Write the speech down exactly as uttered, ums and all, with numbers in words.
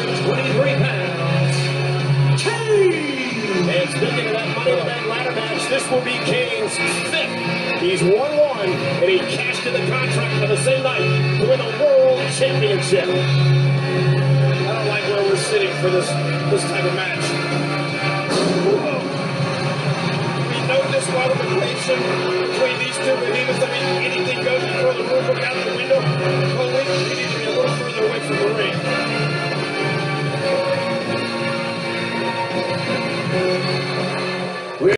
twenty-three pounds, Kane! And speaking of that Money in the Bank ladder match, this will be Kane's fifth. He's one one, and he cashed in the contract for the same night to win a world championship. I don't like where we're sitting for this, this type of match. Whoa. We know this qualification between these two behemoths. I mean, anything goes. You throw the rule book out the window. Oh, wait, we need to be a little further away from the ring.